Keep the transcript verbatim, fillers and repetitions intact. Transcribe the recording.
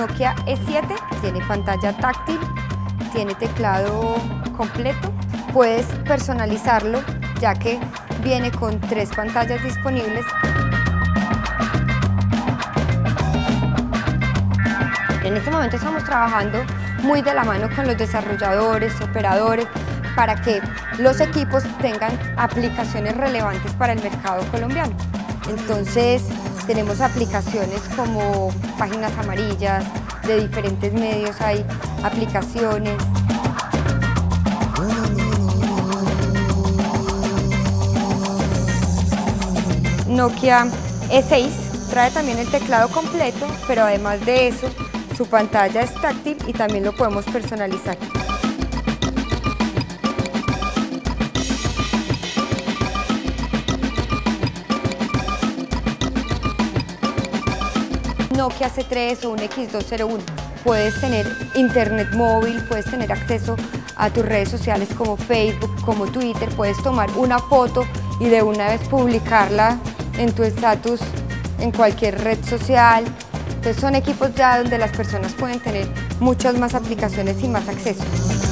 Nokia E siete tiene pantalla táctil, tiene teclado completo. Puedes personalizarlo ya que viene con tres pantallas disponibles. En este momento estamos trabajando muy de la mano con los desarrolladores, operadores, para que los equipos tengan aplicaciones relevantes para el mercado colombiano. Entonces, tenemos aplicaciones como páginas amarillas, de diferentes medios hay aplicaciones. Nokia E seis trae también el teclado completo, pero además de eso, su pantalla es táctil y también lo podemos personalizar. Nokia C tres o un X dos cero uno. Puedes tener internet móvil, puedes tener acceso a tus redes sociales como Facebook, como Twitter, puedes tomar una foto y de una vez publicarla en tu estatus en cualquier red social. Entonces son equipos ya donde las personas pueden tener muchas más aplicaciones y más acceso.